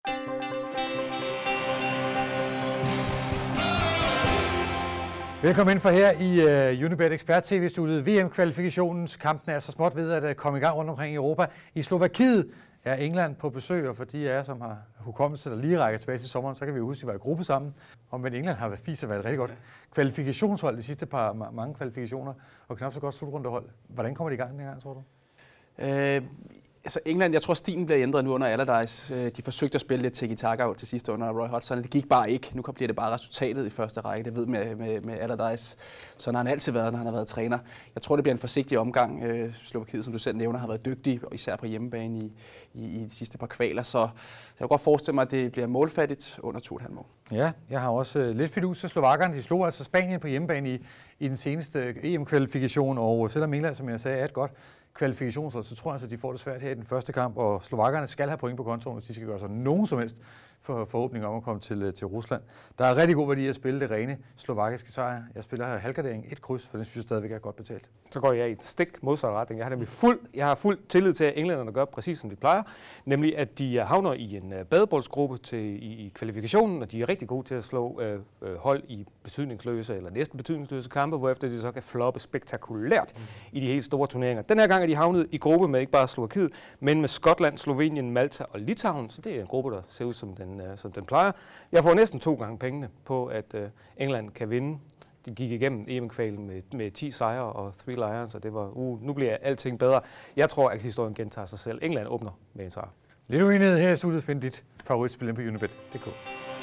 Velkommen ind for her i Unibet Expert TV-studiet. VM-kvalifikationens kampen er så småt ved at komme i gang rundt omkring i Europa. I Slovakiet er England på besøg, og for de af jer, som har hukommelse, der lige rækker tilbage til sommeren, så kan vi huske, at de var i gruppe sammen. Men England har vist sig været et rigtig godt kvalifikationshold de sidste mange kvalifikationer, og knap så godt slutrundehold. Hvordan kommer de i gang den gang, tror du? Altså England, jeg tror stilen bliver ændret nu under Allardyce. De forsøgte at spille lidt tiki-taka til sidst under Roy Hodgson. Det gik bare ikke. Nu bliver det bare resultatet i første række. Det ved med Allardyce. Sådan har han altid været, når han har været træner. Jeg tror, det bliver en forsigtig omgang. Slovakiet, som du selv nævner, har været dygtig, især på hjemmebane i de sidste par kvaler. Så jeg kan godt forestille mig, at det bliver målfattigt under 2,5 mål. Ja, jeg har også lidt fidus til slovakkerne. De slog altså Spanien på hjemmebane i den seneste EM-kvalifikation, og selvom England, som jeg sagde, er et godt kvalifikationshold, så tror jeg, at de får det svært her i den første kamp, og slovakkerne skal have point på kontoen, hvis de skal gøre sig nogen som helst forhåbning om at komme til Rusland. Der er rigtig god værdi at spille det rene slovakiske sejr. Jeg spiller her halvgardering, et kryds, for den synes jeg stadigvæk er godt betalt. Så går jeg i et stik modsat retning. Jeg har fuld tillid til, at englænderne gør præcis som de plejer, nemlig at de havner i en badeboldsgruppe i kvalifikationen, og de er rigtig gode til at slå hold i betydningsløse eller næsten betydningsløse kampe, hvorefter de så kan floppe spektakulært i de helt store turneringer. Den her gang er de havnet i gruppe med ikke bare Slovakiet, men med Skotland, Slovenien, Malta og Litauen, så det er en gruppe, der ser ud som den plejer. Jeg får næsten 2 gange pengene på, at England kan vinde. De gik igennem EM-kvalen med 10 sejre og 3 lions, og det var, nu bliver alting bedre. Jeg tror, at historien gentager sig selv. England åbner med en sejr. Lidt uenighed her i studiet. Find dit favoritspil på unibet.dk.